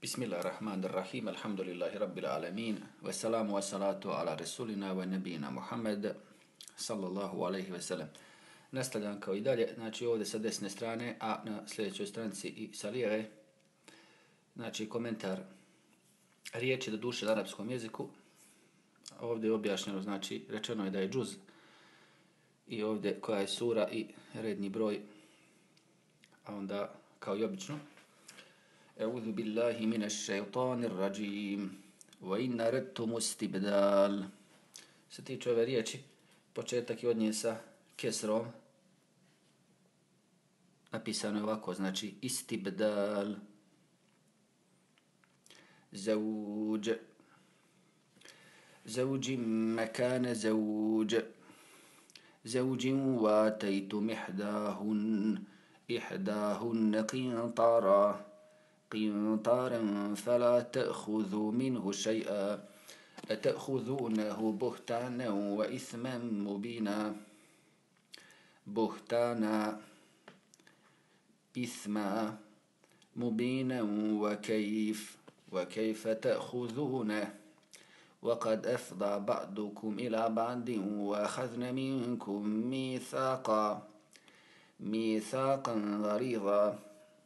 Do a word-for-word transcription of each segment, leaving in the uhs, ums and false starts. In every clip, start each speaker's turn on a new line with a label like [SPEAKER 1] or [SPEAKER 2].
[SPEAKER 1] Bismillahirrahmanirrahim, alhamdulillahi rabbil alamin, wassalamu wassalatu ala rasulina wa nabina Muhammed, sallallahu alaihi wa sallam. Nastavljam kao i dalje, znači ovdje sa desne strane, a na sljedećoj stranici i sa lijeve, znači komentar riječi do duše na arapskom jeziku. Ovdje je objašnjeno, znači rečeno je da je džuz i ovdje koja je sura i redni broj, a onda kao i obično. أعوذ بالله من الشيطان الرجيم وإن أردتم استبدال. Se tiče ove riječi, početak je od nje sa kesrom. Napisano je ovako, znači istibdal. زوج زوج مكان زوج زوج وآتيتم إحداهن إحداهن قنطارا قنطارا فلا تأخذوا منه شيئا أتأخذونه بهتانا وإثما مبينا بهتانا إثما مبينا وكيف وكيف تأخذونه وقد أفضى بعضكم إلى بعض وأخذن منكم ميثاقا ميثاقا غليظا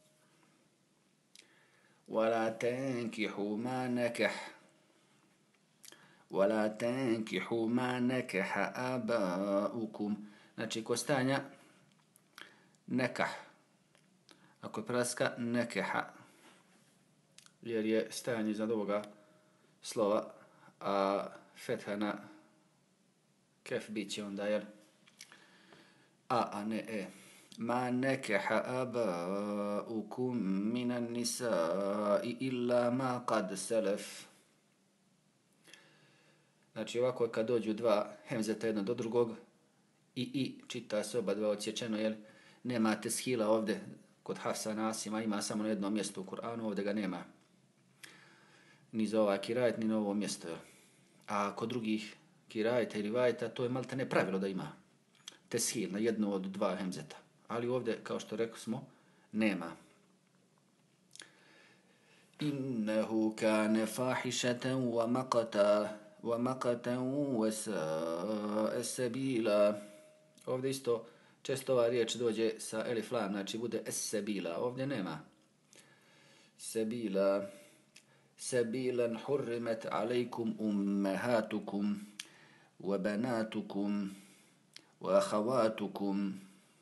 [SPEAKER 1] ولا تنكحوا ما نكح ولا تنكحوا ما نكح آباؤكم. Znači kod stanja nekah, ako je prelaska nekeha, jer je stajanje iznad ovoga slova, a fetha na kef bit će onda, jel? A, a ne e. ما نكح آباؤكم من النساء إلا ما قد سلف. Znači ovako kad dođu dva hemzeta jedno do drugog i i čita se oba dva odsječeno, jer nema teshila ovdje kod Hafsa Nasima, ima samo na jednom mjestu u Kur'anu, ovdje ga nema. Ni za ovaj kirajet, ni na ovo mjesto. A kod drugih kirajeta i rivajeta to je malte ne pravilo da ima teshil na jedno od dva hemzeta. Ali ovdje, kao što rekli smo, nema. Innehu kane fahishatan wa maqata wa maqatan wa sa'a sabila. Ovdje isto često ova riječ dođe sa elif lam, znači bude es-sabila. Ovdje nema. Sabila. Sabilan hurrimat alaikum ummahatukum wa banatukum wa akhawatukum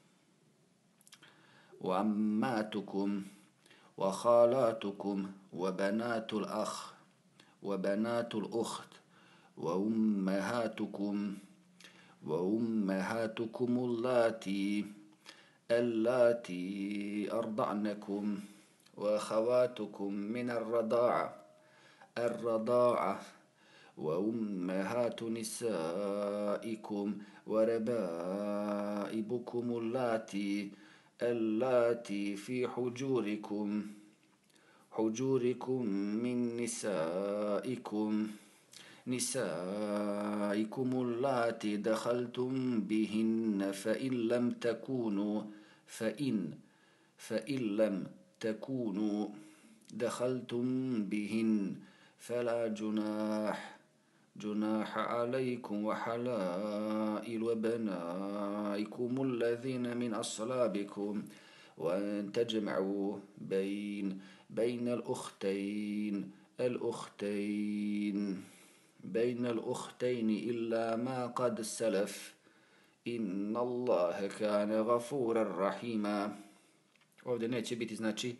[SPEAKER 1] وعماتكم وخالاتكم وبنات الأخ وبنات الأخت وأمهاتكم وأمهاتكم اللاتي اللاتي أرضعنكم وأخواتكم من الرضاعة الرضاعة وأمهات نسائكم وربائبكم اللاتي اللاتي في حجوركم حجوركم من نسائكم نسائكم اللاتي دخلتم بهن فإن لم تكونوا فإن فإن لم تكونوا دخلتم بهن فلا جناح جناح عليكم وحلائل وبنائكم الذين من أصلابكم وأن تجمعوا بين بين الأختين الأختين بين الأختين إلا ما قد سلف إن الله كان غفورا رحيما. Ovdje neće biti znači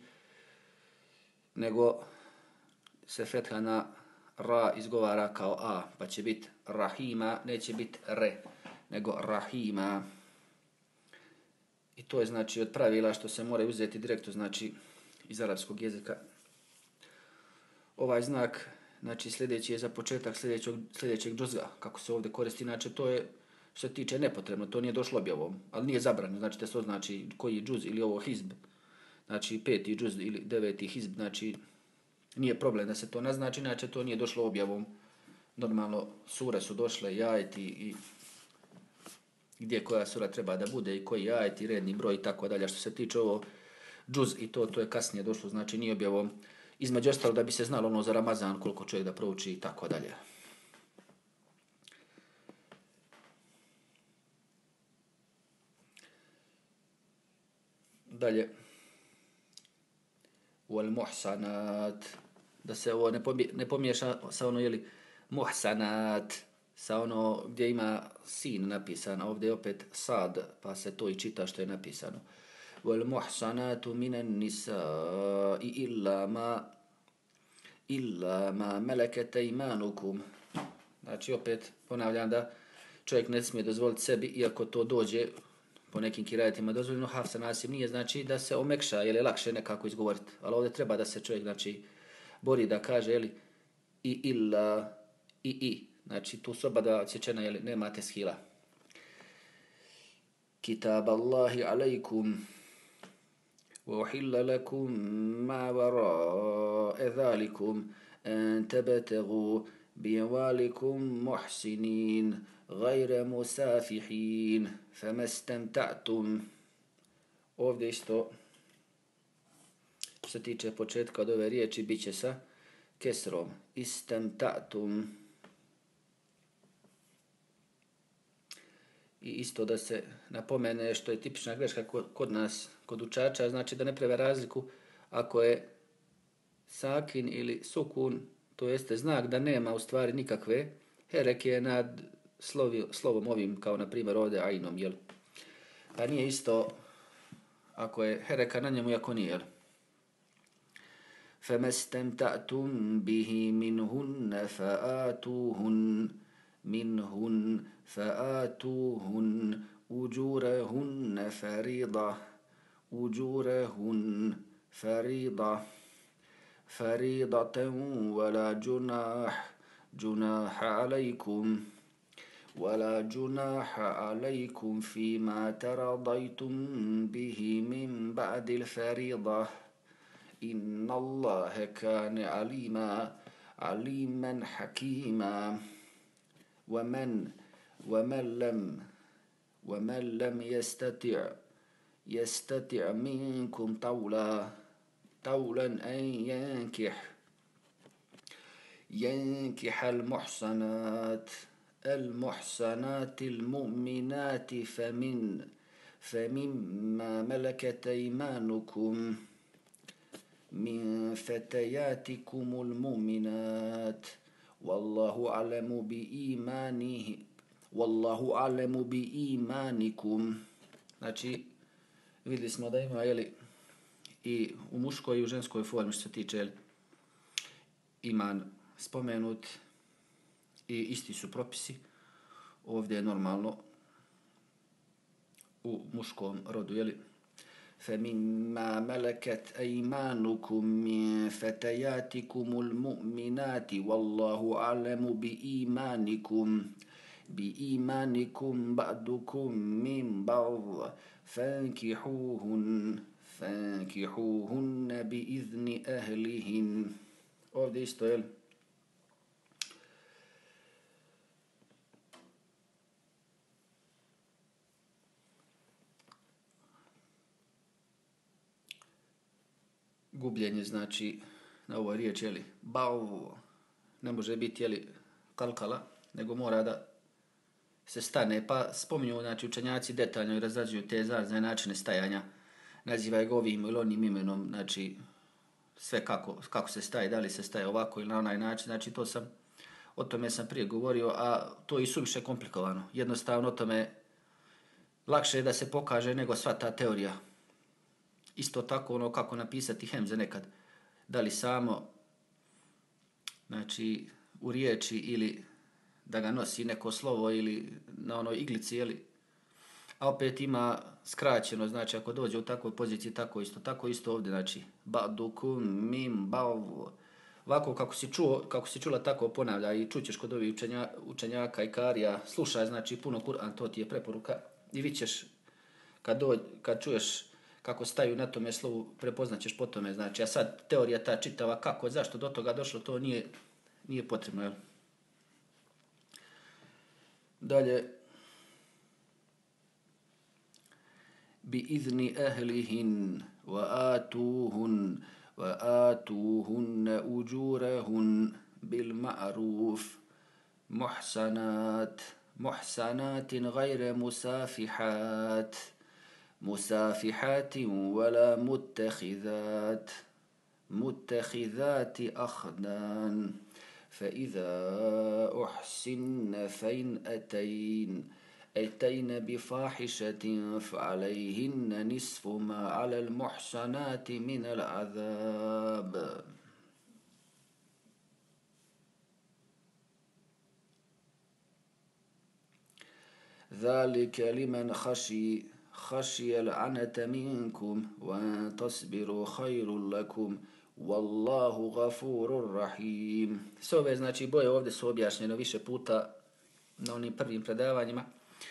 [SPEAKER 1] nego se fetha na ra izgovara kao a, pa će biti rahima, neće biti re, nego rahima. I to je znači od pravila što se mora uzeti direktno, znači iz arapskog jezika. Ovaj znak, znači sljedeći je za početak sljedećeg, sljedećeg džuzga, kako se ovdje koristi, znači to je što se tiče nepotrebno, to nije došlo objavom, ali nije zabranjeno, znači da se znači koji je džuz ili ovo hizb, znači peti džuz ili deveti hizb, znači nije problem da se to naznači, inače to nije došlo objavom. Normalno sure su došle i ajeti i gdje koja sura treba da bude i koji ajet i redni broj i tako dalje. Što se tiče ovo džuz i to, to je kasnije došlo, znači nije objavom Između ostalo da bi se znalo ono za Ramazan koliko čovjek da prouči i tako dalje. Dalje. Wal muhsanat. Da se ovo ne, pomije, ne pomiješa sa ono, jeli, muhsanat, sa ono gdje ima sin napisano, ovdje je opet sad, pa se to i čita što je napisano. Wal muhsanatu minan nisa'i illa ma illa ma malakat aymanukum. Znači opet ponavljam da čovjek ne smije dozvoliti sebi, iako to dođe po nekim kirajetima dozvoljeno, Hafsa Nasim nije, znači da se omekša, jer je lakše nekako izgovoriti. Ali ovdje treba da se čovjek, znači, bori da kaže, jeli, i illa, i i. Znači tu su oba dva odsječena, jeli, nema teshila. Kitab Allahi alaikum wa uhilla lakum ma wara'a dhalikum an tabtaghu biamwalikum muhsinin غير مسافحين فما استمتعتم. Ovdje isto što se tiče početka od ove riječi bit će sa kesrom. Istamta'tum. I isto da se napomene što je tipična greška kod nas, kod učača, znači da ne prave razliku ako je sakin ili sukun, to jeste znak da nema u stvari nikakve hereke nad slovi, slovom ovim, kao na primjer ovdje ajnom, jel? Pa nije isto ako je hereka na njemu, ako nije, jel? فَمَسْتَمْتَعْتُمْ بِهِ مِنْهُنَّ فَآتُوهُنْ مِنْهُنْ فَآتُوهُنْ أُجُورَهُنَّ فَرِيضَةً أُجُورَهُنَّ فَرِيضَةً فَرِيضَةً وَلَا جُنَاحَ جُنَاحَ عَلَيْكُمْ ولا جناح عليكم فيما تراضيتم به من بعد الفريضة إن الله كان عليما عليما حكيما ومن ومن لم ومن لم يستطع يستطع منكم طولا طولا أن ينكح ينكح المحصنات المحصنات المؤمنات فمن فمما ملكت أيمانكم من فتياتكم المؤمنات والله أعلم بإيمانه والله أعلم بإيمانكم. Znači, vidjeli smo da ima, jeli, i u muškoj i u ženskoj formi što se tiče, jeli, iman spomenut i isti su propisi. Ovdje je normalno u muškom rodu, jeli, فَمِمَّا مَلَكَتْ أَيْمَانُكُمْ مِنْ فَتَيَاتِكُمُ الْمُؤْمِنَاتِ وَاللَّهُ أَعْلَمُ بِإِيمَانِكُمْ بِإِيمَانِكُمْ بَعْضُكُمْ مِنْ بَعْضٍ فَانكِحُوهُنَّ فَانكِحُوهُنَّ بِإِذْنِ أَهْلِهِنَّ. Ovdje isto, jel, gubljenje, znači na ovoj riječi, jeli, bau, ne može biti, jeli, kalkala, nego mora da se stane, pa spominju, znači, učenjaci detaljno i razrađuju te razne načine stajanja, nazivaju ga ovim ili onim imenom, znači sve kako, kako se staje, da li se staje ovako ili na onaj način, znači to sam, o tome sam prije govorio, a to je i suviše komplikovano. Jednostavno o tome lakše je da se pokaže nego sva ta teorija. Isto tako ono kako napisati hemze nekad, da li samo, znači, u riječi ili da ga nosi neko slovo ili na onoj iglici, jeli, a opet ima skraćeno, znači ako dođe u takvoj poziciji, tako isto, tako isto ovdje, znači ba'dukum mim ba'u. Ovako kako si čuo, kako si čula, tako ponavlja i čućeš kod ovih učenja, učenjaka i karija, slušaj, znači puno Kur'an, to ti je preporuka i vi ćeš kad, dođ, kad čuješ kako staju na tome slovu, prepoznaćeš po tome, znači, a sad teorija ta čitava kako, zašto do toga došlo, to nije, nije potrebno, jel? Dalje, bi izni ahlihin wa atuhun وآتوهن أجورهن بالمعروف محسنات محسنات غير مسافحات مسافحات ولا متخذات متخذات أخدان فإذا أحسن فإن أتين أتين بفاحشة فعليهن نصف ما على المحصنات من العذاب ذلك لمن خشي خشي العنة منكم وأن تصبروا خير لكم والله غفور rahim. Sve ove znači boje ovdje su objašnjene više puta na onim prvim predavanjima,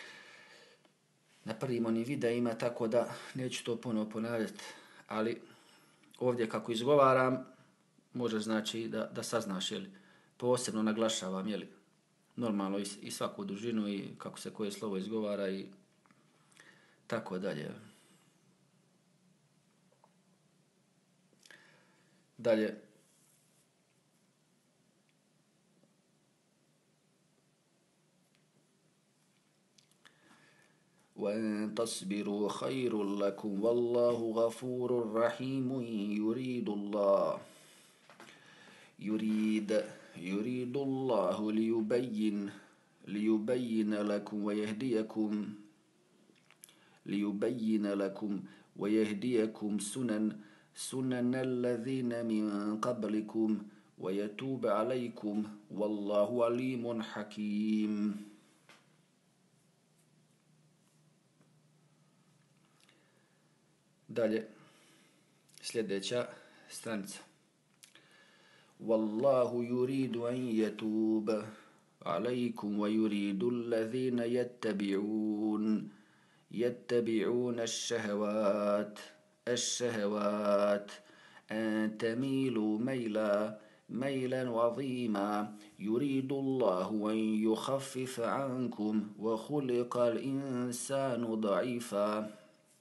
[SPEAKER 1] na prvim onim videima, tako da neću to ponovo ponavljati, ali ovdje kako izgovaram možeš znači da, da saznaš, jeli, posebno naglašavam, jeli, normalno i, i svaku dužinu i kako se koje slovo izgovara i tako dalje. Dalje. وَأَن تَصْبِرُوا خَيْرٌ لَكُمْ وَاللَّهُ غَفُورٌ رَحِيمٌ يُرِيدُ اللَّهُ يريد يريد الله ليبين ليبين لكم ويهديكم ليبين لكم ويهديكم سنن سنن الذين من قبلكم ويتوب عليكم والله عليم حكيم. Dalje, sljedeća stranica. والله يريد أن يتوب عليكم ويريد الذين يتبعون يتبعون الشهوات الشهوات أن تميلوا ميلا ميلا عظيما يريد الله أن يخفف عنكم وخلق الإنسان ضعيفا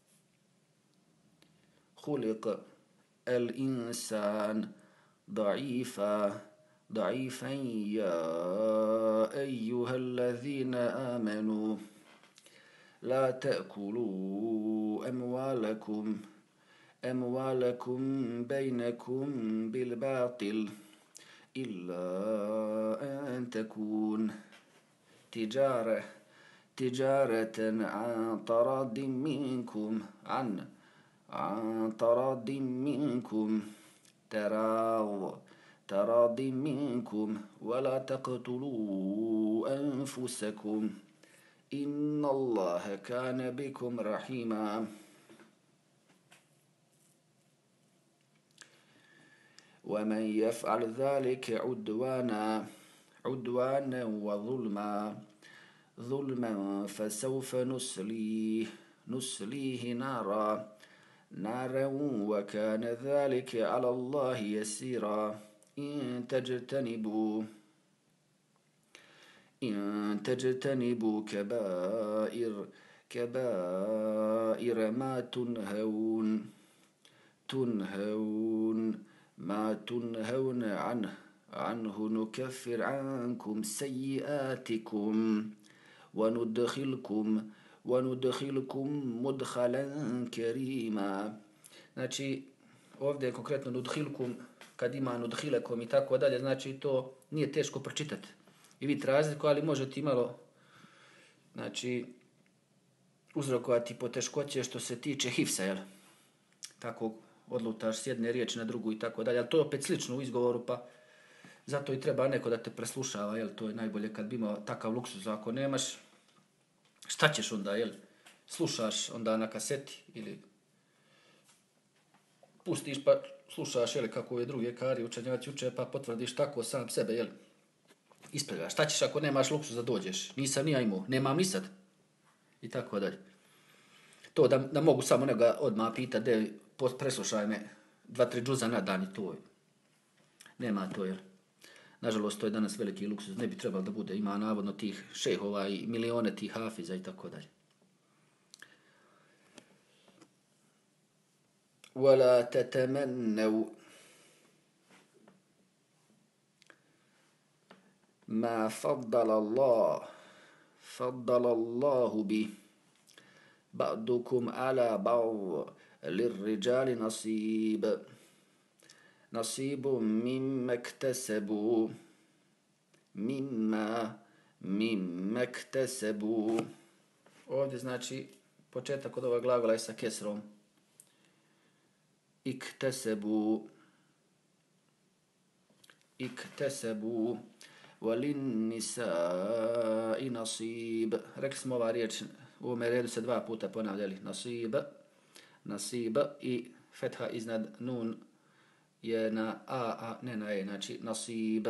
[SPEAKER 1] خلق الإنسان ضعيفا ضعيفا يا أيها الذين آمنوا لا تأكلوا أموالكم أموالكم بينكم بالباطل إلا أن تكون تجارة تجارة عن تراض منكم عن عن تراض منكم تراض تراض منكم ولا تقتلوا أنفسكم إن الله كان بكم رحيما. ومن يفعل ذلك عدوانا عدوانا وظلما ظلما فسوف نسليه نسليه نارا نارا وكان ذلك على الله يسيرا إن تجتنبوا إن تجتنبوا كبائر كبائر ما تنهون تنهون ما تنهون عنه عنه نكفر عنكم سيئاتكم وندخلكم وندخلكم مدخلا كريما. Znači, ovdje je konkretno nudhilkum, kad ima nudhilekom i tako dalje, znači to nije teško pročitati i vidjeti razliku, ali možete imalo, znači, uzrokovati poteškoće što se tiče hifsa, jel? Tako odlutaš s jedne riječi na drugu i tako dalje, ali to je opet slično u izgovoru, pa zato i treba neko da te preslušava, jel? To je najbolje kad bi imao takav luksuz, ako nemaš, šta ćeš onda, jel? Slušaš onda na kaseti ili pustiš pa slušaš, jel, kako ove druge kari učenjaci uče, pa potvrdiš tako sam sebe, jel? Ispredaš. Šta ćeš ako nemaš luksuz da dođeš? Nisam ni ja imao, nemam ni sad. I tako dalje. To da, da mogu samo nego odmah pitati, de, preslušaj me dva, tri džuza na dan i to je. Nema to, jel? Nažalost, to je danas veliki luksuz, ne bi trebalo da bude, ima navodno tih šejhova i milione tih hafiza i tako dalje. وَلَا تَتَمَنَّوْا ma faddala Allah faddala Allahu bi ba'dukum ala ba'd lirrijali nasib nasibu mimma iktasabu mimma mimma iktasabu. Ovdje znači početak od ovog glagola je sa kesrom. Iktasabu iktasabu walin nisa'i nasib. Rekli smo ova riječ u ovome redu se dva puta ponavljali. Nasib, nasib i fetha iznad nun je na a, a ne na e, znači nasib.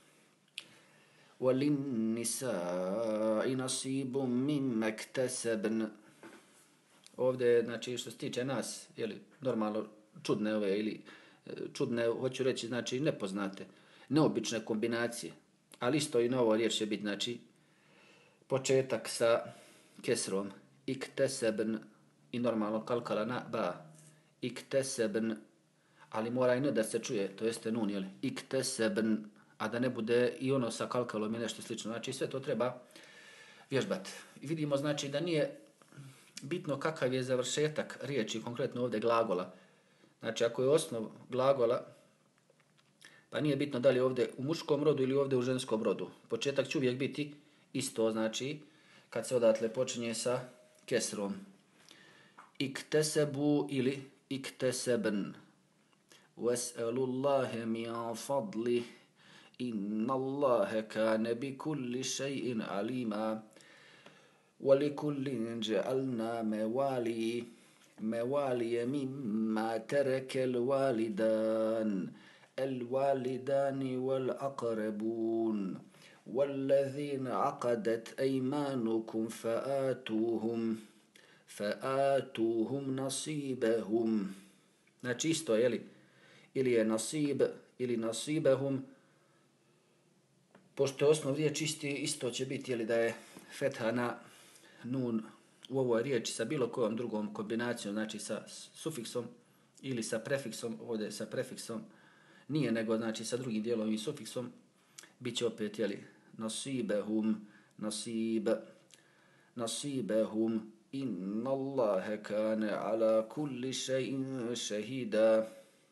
[SPEAKER 1] Walin nisa'i nasibu mimma iktasabn. Ovdje je, znači, što se tiče nas, jeli, normalno čudne ove ili čudne, hoću reći, znači nepoznate, neobične kombinacije, ali isto i novo riječ će biti, znači, početak sa kesrom, iktesebn, i normalno kalkala na ba, iktesebn, ali mora i ne da se čuje, to jeste nun, jel, iktesebn, a da ne bude i ono sa kalkalom i nešto slično, znači sve to treba vježbati. I vidimo, znači, da nije bitno kakav je završetak riječi, konkretno ovdje glagola. Znači, ako je osnov glagola, pa nije bitno da li je ovdje u muškom rodu ili ovdje u ženskom rodu. Početak će uvijek biti isto, znači, kad se odatle počinje sa kesrom. Iktesebu ili iktesebn. Ves'alullahe min fadlih, inna Allahe kane bi kulli še'in alima. وَلِكُلٍّ جَعَلْنَا مَوَالِي مَوَالِيَ مِمَّا تَرَكَ الْوَالِدَانِ الْوَالِدَانِ وَالْأَقْرَبُونَ وَالَّذِينَ عَقَدَتْ أَيْمَانُكُمْ فَآتُوهُمْ فَآتُوهُمْ نَصِيبَهُمْ. Znači isto, jeli? Ili je nasib, ili nasibehum. Pošto je osnov riječ isti, isto će biti, jeli, da je fetha na nun u ovoj riječi sa bilo kojom drugom kombinacijom, znači sa sufiksom ili sa prefiksom, ovdje sa prefiksom nije, nego znači sa drugim dijelom i sufiksom, bit će opet, jeli, nasibehum, nasib, nasibehum, inna Allahe kane ala kulli še'in šehida.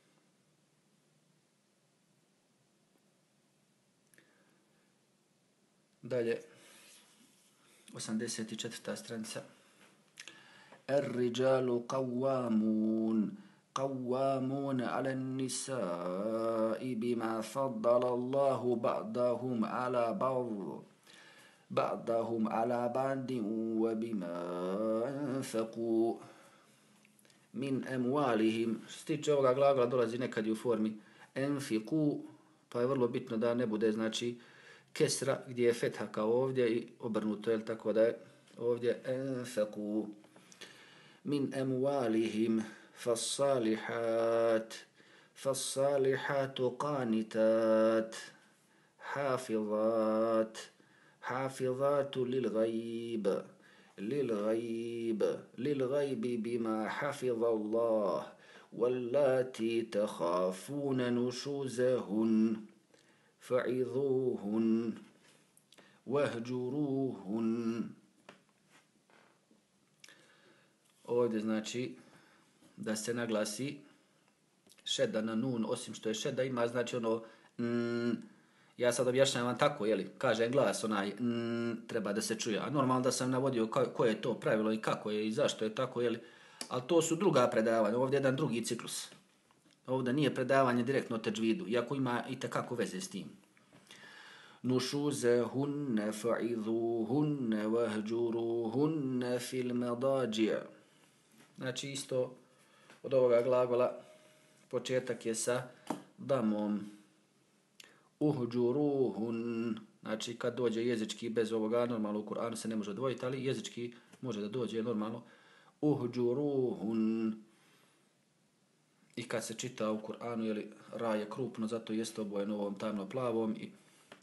[SPEAKER 1] Dalje, osamdeset četvrta stranica. Ar-rijalu qawwamun qawwamun 'ala an-nisa'i bima faddala Allahu ba'dahum 'ala ba'd ba'dahum 'ala ba'din wa bima anfaqu min amwalihim. Što se tiče ovoga glagola dolazi nekad u formi anfiqu, pa je vrlo bitno da ne bude, znači, kesra gdje je fetha kao ovdje i obrnuto, je tako da je ovdje anfaqu min amwalihim fas-salihat fas-salihatu qanitat hafizat hafizatu lil-ghaib lil-ghaib lil-ghaibi bima hafiza Allah wallati takhafuna nushuzahun فَعِذُوهُنْ وَهْجُرُوهُنْ. Ovdje znači da se naglasi šeda na nun, osim što je šeda ima, znači ono mm, ja sad objašnjavam tako, jeli, kaže glas onaj mm, treba da se čuje, a normalno da sam navodio koje je to pravilo i kako je i zašto je tako, jeli, ali to su druga predavanja, ovdje je jedan drugi ciklus. Ovdje nije predavanje direktno o tedžvidu, iako ima i tekako veze s tim. Nušuzehunne fa'idhuhunne vahđuruhunne fil medađija. Znači isto od ovoga glagola početak je sa damom. Uhđuruhun, znači kad dođe jezički bez ovoga, normalno u Kur'anu se ne može odvojiti, ali jezički može da dođe normalno. Uhđuruhun. I kad se čita u Kur'anu, jeli, ra je krupno, zato jeste obojeno ovom tamno-plavom. I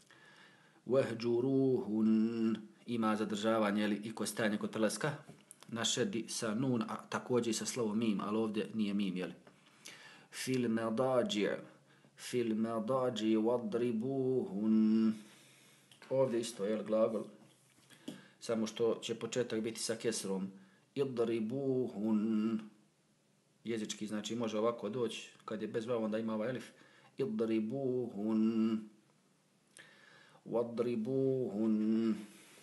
[SPEAKER 1] vehđuruhun ima zadržavanje, jeli, i kod stajanja kod prelaska na šedi sa nun, a također i sa slovom mim, ali ovdje nije mim, jeli. Fil medađi, fil medađi vadribuhun. ovdje isto je glagol, samo što će početak biti sa kesrom. Idribuhun. Jezički znači može ovako doći, kad je bez vav onda ima ovaj elif. Idribuhun. Wadribuhun.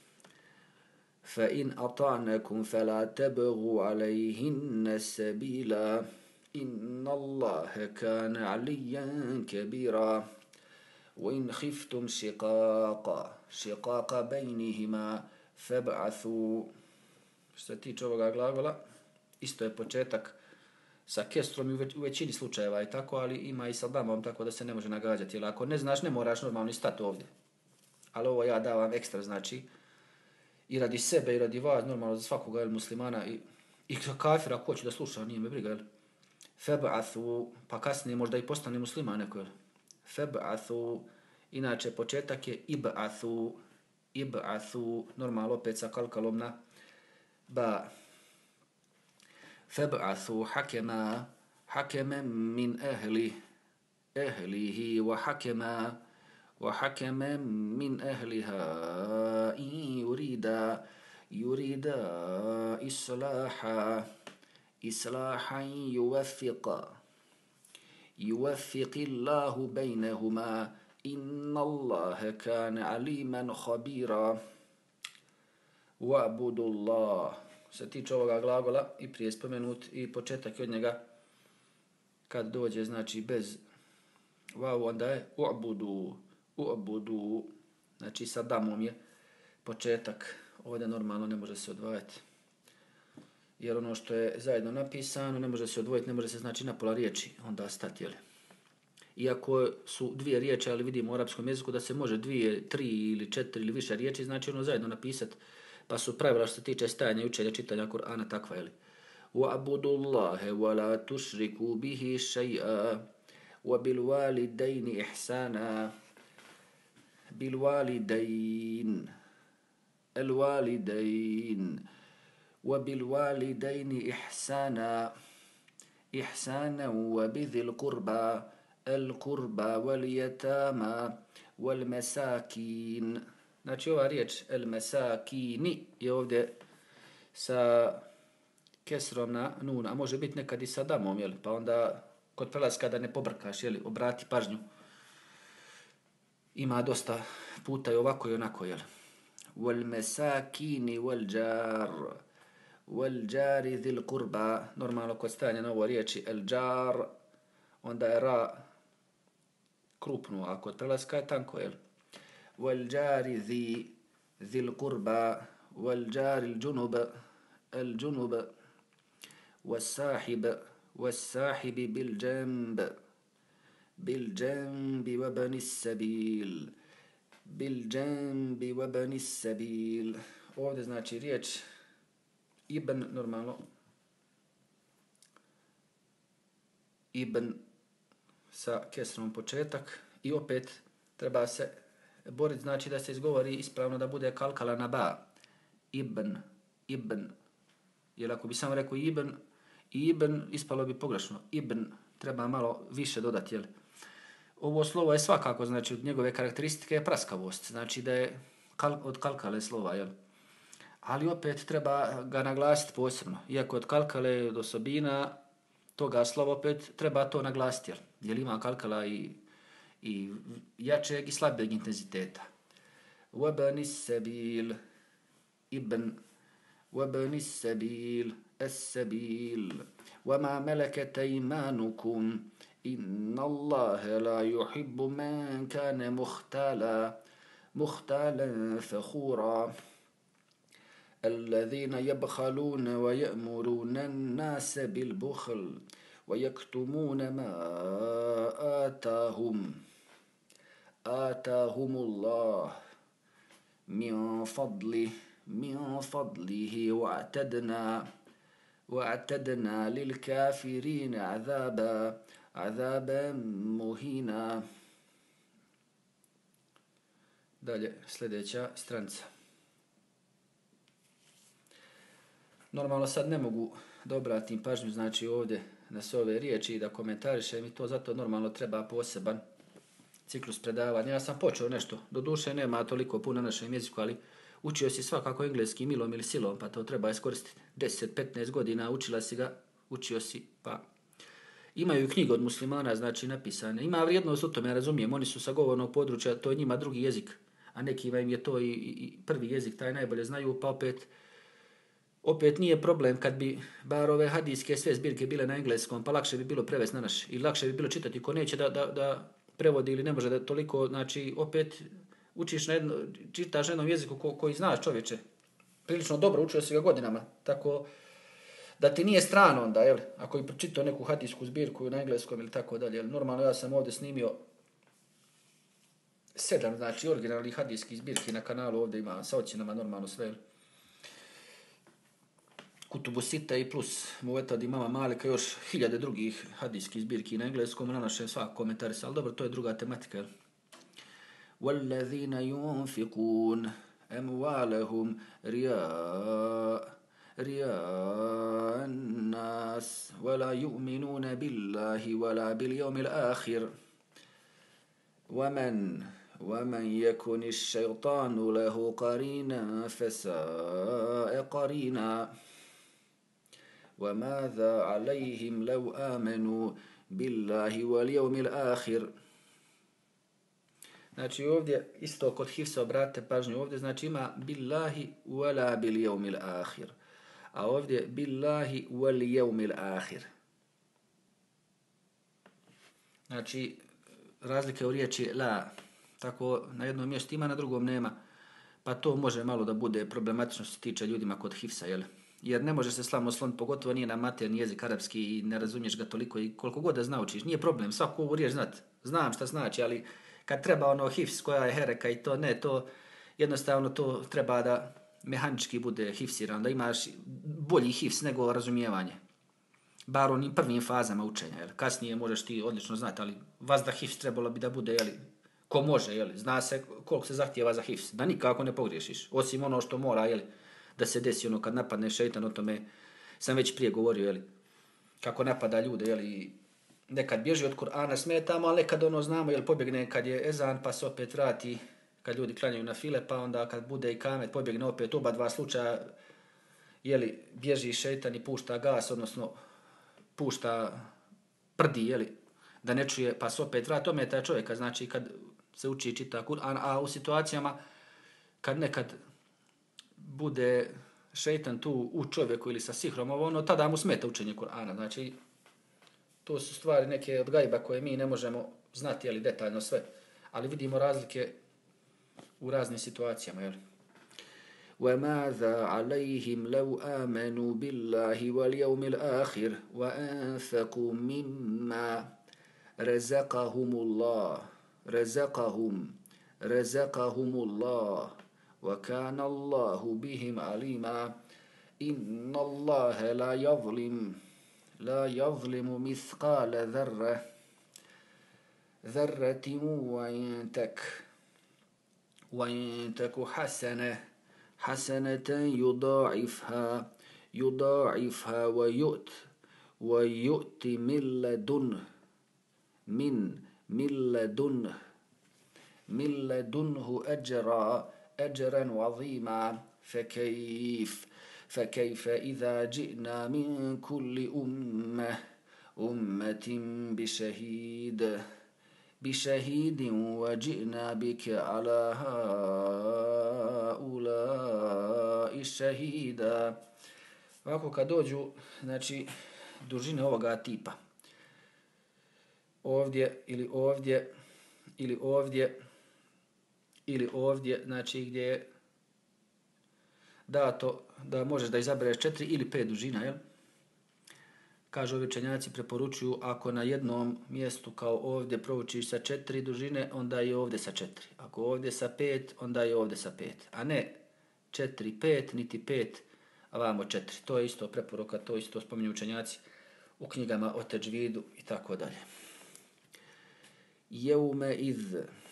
[SPEAKER 1] فإن أطعنكم فلا تبغوا عليهن السبيلا إن الله كان عليا كبيرا وإن خفتم شقاق شقاق بينهما فابعثوا. Što se tiče ovoga glagola, isto je početak sa kestrom u većini slučajeva i tako, ali ima i sa damom, tako da se ne može nagađati. Jer ako ne znaš, ne moraš normalno stati ovdje. Ali ovo ja davam ekstra, znači, i radi sebe i radi vas, normalno za svakoga jel, muslimana i, i kafira ako hoće da sluša, nije me briga. Feb'athu, pa kasnije možda i postane musliman neko. Feb'athu, inače početak je ib'athu, ib'athu, normalno opet sa kalkalom na ba. Feb'athu hakema, hakema min ehli, ehlihi wa hakema, وحكما من أهلها إن يريدا يريدا إصلاحا إصلاحا يوفق يوفق الله بينهما إن الله كان عليما خبيرا وَعْبُدُوا اللَّهَ. Se tiče ovoga glagola i prije spomenut i početak od njega kad dođe znači bez vav onda je u'budu. U'budu, znači sa damom je početak, ovdje normalno ne može se odvajati. Jer ono što je zajedno napisano ne može se odvojiti, ne može se znači na pola riječi, onda stati, jel? Iako su dvije riječi, ali vidimo u arapskom jeziku da se može dvije, tri ili četiri ili više riječi, znači ono zajedno napisati, pa su pravila što se tiče stajanja i učenja čitanja Kur'ana takva, jel? وَعْبُدُوا اللَّهَ وَلَا تُشْرِكُوا بِهِ شَيْئًا وَبِالْوَالِدَيْنِ إِحْسَانًا. بالوالدين الوالدين وبالوالدين إحسانا إحسانا وبذي القربى القربى واليتامى والمساكين. Znači ova riječ el-mesakini je ovdje sa kesrom na nun, a može biti nekad i sa damom, jel? Pa onda kod prelaska da ne pobrkaš, jel? Obrati pažnju. Ima dosta puta i ovako i onako, jel? Wal mesakini wal jar. Wal jari dhil kurba. Normalno kod stajanja na ovo riječi el jar, onda je ra krupno, a kod prelaska je tanko, jel? Wal jari dhi dhil kurba. Wal jari il junub. El junub. Was sahib. Was sahibi bil jamb. بالجنب وبن السبيل بالجنب وبن السبيل. Ovdje znači riječ ibn normalno ibn sa kesrom početak i opet treba se boriti, znači da se izgovori ispravno, da bude kalkala na ba. Ibn, ibn. Jer ako bi samo rekao ibn, ibn ispalo bi pogrešno. Ibn treba malo više dodati, jel? Ovo slovo je svakako, znači od njegove karakteristike je praskavost, znači da je kal- od kalkale slova, jel? Ali opet treba ga naglasiti posebno. Iako od kalkale do osobina toga slova opet treba to naglasiti, jel? Jer ima kalkala i, i jačeg i slabijeg intenziteta. Wabani sabil ibn wabani sabil as-sabil wama malakat aymanukum إن الله لا يحب من كان مختالا مختالا فخورا الذين يبخلون ويأمرون الناس بالبخل ويكتمون ما آتاهم آتاهم الله من فضله من فضله واعتدنا واعتدنا للكافرين عذابا عذابا مهينا. Dalje, sljedeća stranica. Normalno sad ne mogu da obratim pažnju, znači ovdje na sve ove riječi i da komentarišem i to zato normalno treba poseban ciklus predavanja. Ja sam počeo nešto, doduše nema toliko puno na našem jeziku, ali učio si svakako engleski milom ili silom, pa to treba iskoristiti. deset petnaest godina učila si ga, učio si, pa imaju knjige od muslimana, znači napisane. Ima vrijednost u tome, ja razumijem, oni su sa govornog područja, to je njima drugi jezik, a nekima im je to i, i prvi jezik, taj najbolje znaju, pa opet opet nije problem kad bi bar ove hadijske sve zbirke bile na engleskom, pa lakše bi bilo prevesti na naš i lakše bi bilo čitati ko neće da, da, da prevodi ili ne može da toliko, znači opet učiš na jedno, čitaš na jednom jeziku ko, koji znaš čovječe. Prilično dobro, učio si ga godinama, tako da ti nije strano onda, jel? Ako bi pročitao neku hadijsku zbirku na engleskom ili tako dalje. Normalno ja sam ovdje snimio sedam, znači originalnih hadijskih zbirki na kanalu, ovdje ima sa ocjenama normalno sve. Kutubu Sita i plus Muvetad imama Malika, još hiljade drugih hadijskih zbirki na engleskom, na našem svak komentaris, ali dobro, to je druga tematika. وَالَّذِينَ يُنْفِقُونَ أَمْوَالَهُمْ رِيَاءَ رِيَاءَ النَّاسِ وَلَا يُؤْمِنُونَ بِاللَّهِ وَلَا بِالْيَوْمِ الْآخِرِ وَمَنْ وَمَنْ يَكُنِ الشَّيْطَانُ لَهُ قَرِينًا فَسَاءَ قَرِينًا وَمَاذَا عَلَيْهِمْ لَوْ آمَنُوا بِاللَّهِ وَالْيَوْمِ الْآخِرِ. Znači ovdje isto kod hifsa obratite pažnju, ovdje znači ima billahi wala bil yawmil akhir, a ovdje billahi wal yawmil akhir. Znači razlike u riječi la, tako na jednom mjestu ima, na drugom nema, pa to može malo da bude problematično što se tiče ljudima kod hifsa, jel? Jer ne može se slavno osloniti, pogotovo nije na materni jezik arapski i ne razumiješ ga toliko i koliko god da naučiš, nije problem, svaku ovu riječ znat, znam šta znači, ali kad treba ono hifs koja je hereka i to ne, to jednostavno to treba da mehanički bude hifsiran, da imaš bolji hifs nego razumijevanje. Bar onim prvim fazama učenja, jel? Kasnije možeš ti odlično znati, ali vazda hifs trebalo bi da bude, jel? Ko može, jel? Zna se koliko se zahtijeva za hifs, da nikako ne pogriješiš, osim ono što mora, jel? Da se desi ono kad napadne šeitan, o tome sam već prije govorio, jel? Kako napada ljude, jel? Nekad bježi od Kur'ana, smetamo, ali nekad ono znamo, jel pobjegne kad je ezan, pa se opet vrati kad ljudi klanjaju na file, pa onda kad bude i kamet, pobjegne opet oba dva slučaja, jeli, bježi šeitan i pušta gas, odnosno pušta prdi, jeli, da ne čuje, pa se opet vrati, tome je taj čovjeka, znači kad se uči i čita Kur'an, a u situacijama kad nekad bude šeitan tu u čovjeku ili sa sihrom, ono, tada mu smeta učenje Kur'ana, znači to su stvari neke od gajba koje mi ne možemo znati, ali detaljno sve. Ali vidimo razlike u raznim situacijama, jel? وَمَاذَا عَلَيْهِمْ لَوْ آمَنُوا بِاللَّهِ وَالْيَوْمِ الْآخِرِ وَأَنْفَقُوا مِمَّا رَزَقَهُمُ اللَّهُ رَزَقَهُمْ رَزَقَهُمُ اللَّهُ وَكَانَ اللَّهُ بِهِمْ عَلِيمًا إِنَّ اللَّهَ لَا يَظْلِمُ لا يظلم مثقال ذرة ذرة وإن تك وإن تك حسنة حسنة يضاعفها يضاعفها ويؤت ويؤت من لدنه من من لدنه من لدنه أجرا أجرا عظيما فكيف فكيف إذا جئنا من كل أمة أمة بشهيد بشهيد وجئنا بك على هؤلاء شهيدا. Ovako kad dođu, znači, dužine ovoga tipa, ovdje ili ovdje ili ovdje ili ovdje, znači gdje je dato da možeš da izabereš četiri ili pet dužina, jel? Kažu ovi učenjaci, preporučuju ako na jednom mjestu kao ovdje proučiš sa četiri dužine, onda je ovdje sa četiri. Ako ovdje sa pet, onda je ovdje sa pet. A ne četiri, pet, niti pet, a vamo četiri. To je isto preporuka, to isto spominju učenjaci u knjigama o teđvidu i tako dalje. Jeume iz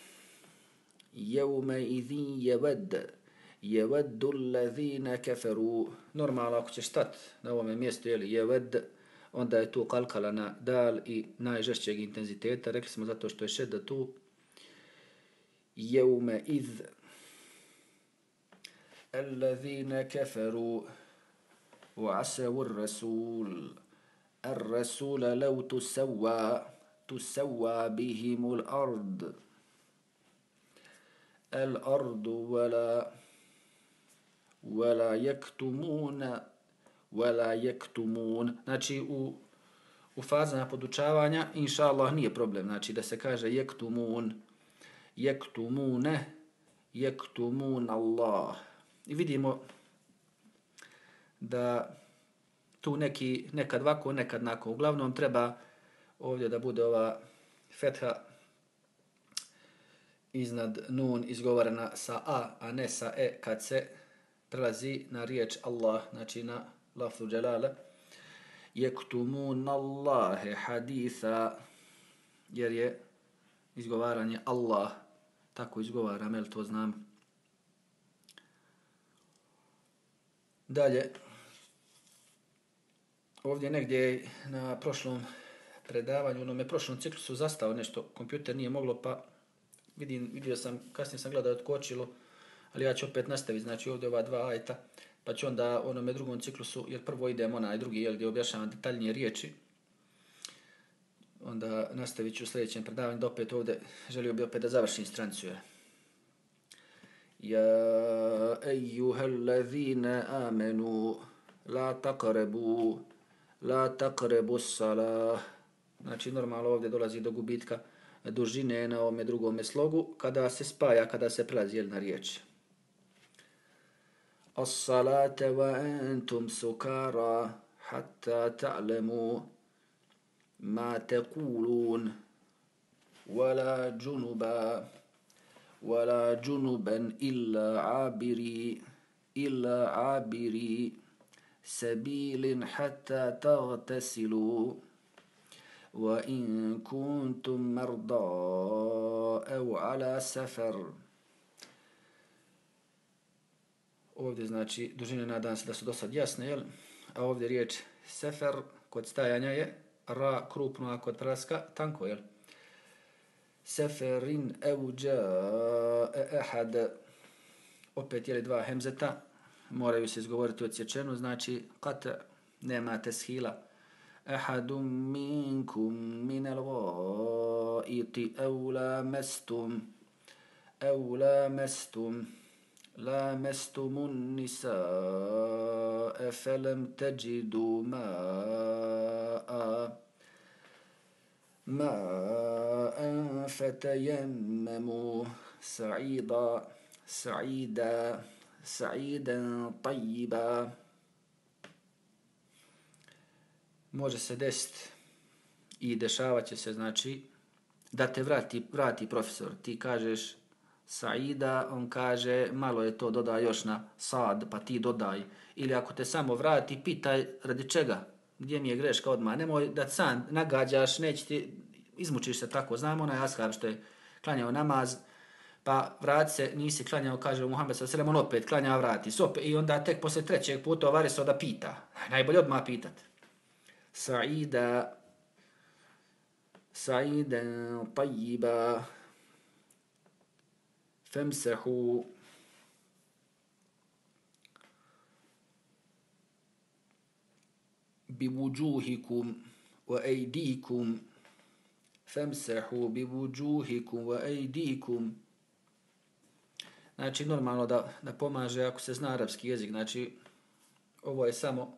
[SPEAKER 1] Jeume izin jeved jeveddu allazina kafaru. Normalno ako ćeš stati na ovome mjestu, jeli, jeved, onda je tu kalkala na dal i najžešćeg intenziteta. Rekli smo zato što je šedda tu jevme iz الذين كفروا وعصوا الرسول الرسول لو تسوى تسوى بهم الأرض الأرض ولا ولا يكتمون ولا يكتمون. Znači u, u fazama podučavanja inša Allah nije problem. Znači da se kaže yektumun, yektumune, yektumun Allah. I vidimo da tu neki, nekad ovako, nekad nako. Uglavnom treba ovdje da bude ova fetha iznad nun izgovarana sa a, a ne sa e kad se prelazi na riječ Allah, znači na lafzu dželala. Yektumun Allahe haditha, jer je izgovaranje Allah, tako izgovaram, jel to znam. Dalje, ovdje negdje na prošlom predavanju, onome prošlom ciklusu zastao nešto, kompjuter nije moglo, pa vidim, vidio sam, kasnije sam gledao otkočilo, ali ja ću opet nastaviti, znači ovdje ova dva ajta, pa ću onda onome drugom ciklusu, jer prvo idem onaj drugi, jel, gdje objašnjavam detaljnije riječi, onda nastavit ću u sljedećem predavanju, da opet ovdje želio bi opet da završim stranicu, jel. Ja ejuhellezine amenu la taqrebu la taqrebu salah. Znači normalno ovdje dolazi do gubitka dužine na ovome drugome slogu kada se spaja, kada se prelazi na riječ. As-salate wa antum sukara hatta ta'lamu ma taqulun wala junuba wala junuban illa abiri illa abiri sabilin hatta taghtasilu wa in kuntum marda aw ala safar. Ovdje znači dužine, nadam se da su do sad jasne, jel? A ovdje riječ sefer kod stajanja je ra krupno, a kod prelaska tanko, jel? Seferin evđa ehad, opet jeli dva hemzeta, moraju se izgovoriti odsječeno, znači kad nema teshila. Ehadum minkum minel ghaiti evla mestum evla mestum la mestumun nisa'a felem teđidu ma'a ماء فتيمموا سعيدا سعيدا سعيدا طيبا. Može se desiti i dešavat će se, znači, da te vrati, vrati profesor. Ti kažeš Saida, on kaže malo je to, dodaj još na sad, pa ti dodaj. Ili ako te samo vrati, pitaj radi čega. Gdje mi je greška odmah? Nemoj da sam nagađaš, neće ti, izmučiš se tako. Znamo onaj ashab što je klanjao namaz, pa vrati se, nisi klanjao, kaže Muhammed sallallahu alejhi ve sellem, on opet klanja, vrati se opet. I onda tek posle trećeg puta ovari se da pita. Najbolje odmah pitat. Sa'ida, sa'idan tayyiba, famsahu بوجوهكم وأيديكم فامسحوا بوجوهكم وأيديكم. Znači normalno da, da pomaže ako se zna arapski jezik, znači ovo je samo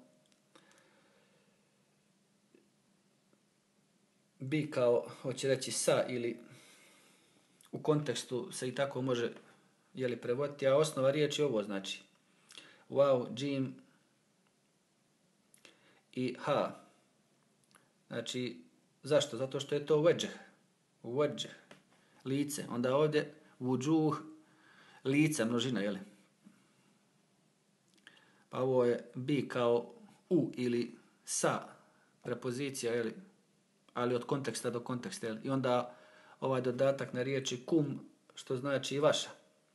[SPEAKER 1] bi kao, hoće reći sa ili u kontekstu se i tako može jeli prevoditi, a osnova riječi ovo znači wow, džim i ha. Znači, zašto? Zato što je to veđeh. Veđeh. Lice. Onda ovdje vuđuh, lica, množina, jeli? Pa ovo je bi kao u ili sa, prepozicija, jeli? Ali od konteksta do konteksta, jeli? I onda ovaj dodatak na riječi kum, što znači i vaša.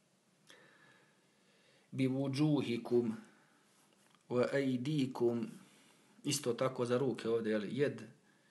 [SPEAKER 1] Bi vuđuhikum wa ejdikum. Isto tako za ruke ovdje, jel, jed.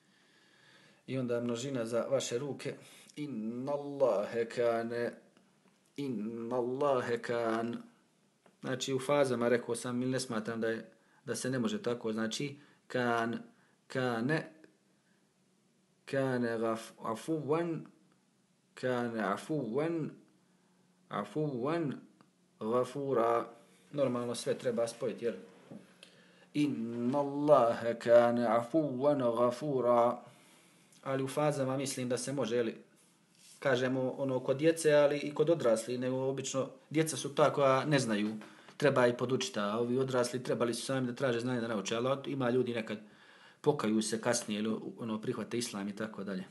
[SPEAKER 1] I onda množina za vaše ruke. Inna Allahe kane Inna Allahe kan. Znači u fazama rekao sam ili ne smatram da, je, da se ne može tako. Znači kan, kane, kane gaf, afuvan, kane afuvan, afuvan, gafura. Normalno sve treba spojiti, jer Inna Allahe kane afuvan gafura. Ali u fazama mislim da se može, jeli, kažemo ono kod djece, ali i kod odrasli, nego obično djeca su ta koja ne znaju, treba i podučiti, a ovi odrasli trebali su sami da traže znanje da nauče, ali ima ljudi nekad pokaju se kasnije ili ono prihvate islam i tako dalje.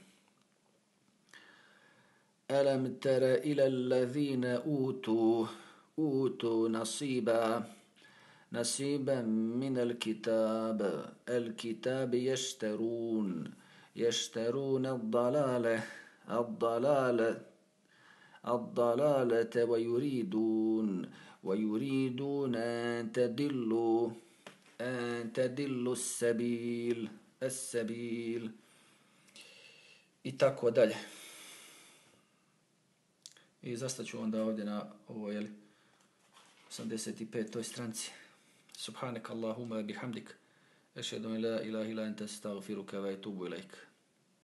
[SPEAKER 1] Alam tara ila allazina utu utu nasiba nasiban min al-kitab al-kitab yashtarun yashtarun ad-dalale ad-dalale ad-dalalata wa yuridun wa yuridun an tadillu an tadillu as-sabil as-sabil i tako dalje. I zastaću onda ovdje na ovo, jeli, osamdeset petoj stranci. Subhanak Allahumma bihamdik. Ešhedu an la ilaha illa anta astaghfiruka wa atubu ilaik.